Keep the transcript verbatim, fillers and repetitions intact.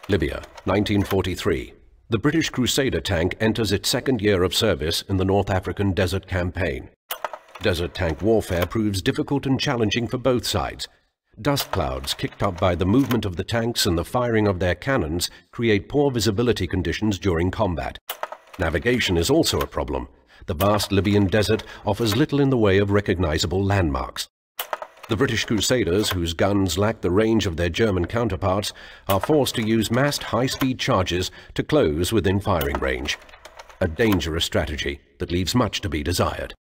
Libya, nineteen forty-three. The British Crusader tank enters its second year of service in the North African Desert Campaign. Desert tank warfare proves difficult and challenging for both sides. Dust clouds kicked up by the movement of the tanks and the firing of their cannons create poor visibility conditions during combat. Navigation is also a problem. The vast Libyan desert offers little in the way of recognizable landmarks. The British Crusaders, whose guns lack the range of their German counterparts, are forced to use massed high-speed charges to close within firing range. A dangerous strategy that leaves much to be desired.